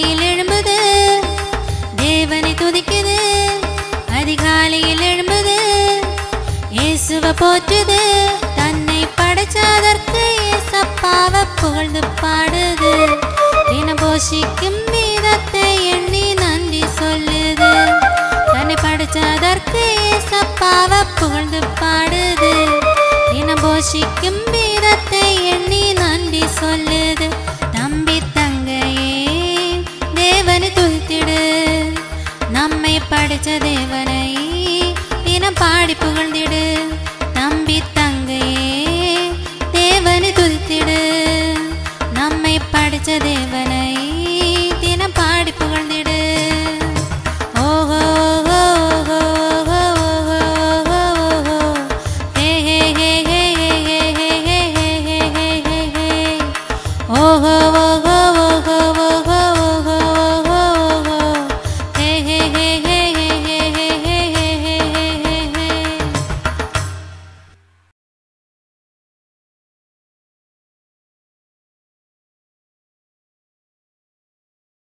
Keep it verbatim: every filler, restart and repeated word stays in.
அதிகாலையில் எழும்புது தேவனை துதிக்குது அதிகாலையில் எழும்புது இயேசுவை போற்றுது தன்னை படைச்சதற்கு ஏசப்பாவை புகழ்ந்து பாடுது தினம் போஷிக்கும் வீரத்தை எண்ணி நன்றி சொல்லுது தன்னை படைச்சதற்கு ஏசப்பாவை புகழ்ந்து பாடுது தினம் போஷிக்கும் வீரத்தை எண்ணி நன்றி சொல்லுது தம்பி தங்கையே தேவனை துதித்திடு நம்மை படைச்ச தேவனை தினம் பாடி புகழ்ந்திடு